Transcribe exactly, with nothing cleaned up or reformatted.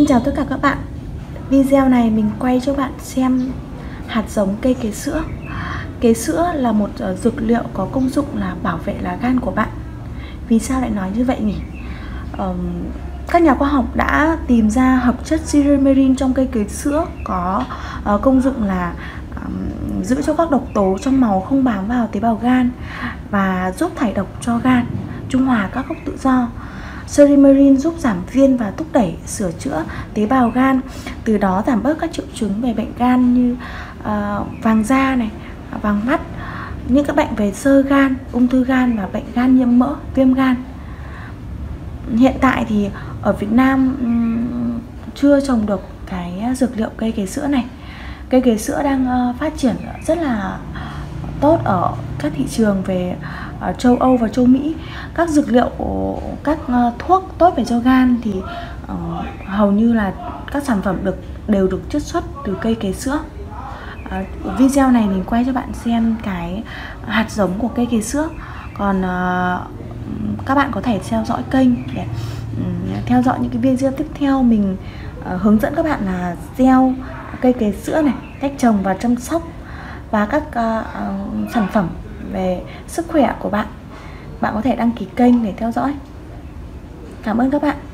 Xin chào tất cả các bạn. Video này mình quay cho bạn xem hạt giống cây kế sữa. Kế sữa là một dược liệu có công dụng là bảo vệ lá gan của bạn. Vì sao lại nói như vậy nhỉ? Um, các nhà khoa học đã tìm ra hợp chất silymarin trong cây kế sữa có uh, công dụng là um, giữ cho các độc tố trong máu không bám vào tế bào gan và giúp thải độc cho gan, trung hòa các gốc tự do. Silymarin giúp giảm viêm và thúc đẩy sửa chữa tế bào gan, từ đó giảm bớt các triệu chứng về bệnh gan như uh, vàng da này, vàng mắt, những các bệnh về xơ gan, ung thư gan và bệnh gan nhiễm mỡ, viêm gan. Hiện tại thì ở Việt Nam um, chưa trồng được cái dược liệu cây kế sữa này. Cây kế sữa đang uh, phát triển rất là tốt ở các thị trường về uh, châu Âu và châu Mỹ. Các dược liệu, các uh, thuốc tốt về cho gan thì uh, hầu như là các sản phẩm được đều được chiết xuất từ cây kế sữa. Uh, video này mình quay cho bạn xem cái hạt giống của cây kế sữa. Còn uh, các bạn có thể theo dõi kênh để um, theo dõi những cái video tiếp theo. Mình uh, hướng dẫn các bạn là gieo cây kế sữa này, cách trồng và chăm sóc, và các uh, uh, sản phẩm về sức khỏe của bạn. Bạn có thể đăng ký kênh để theo dõi. Cảm ơn các bạn.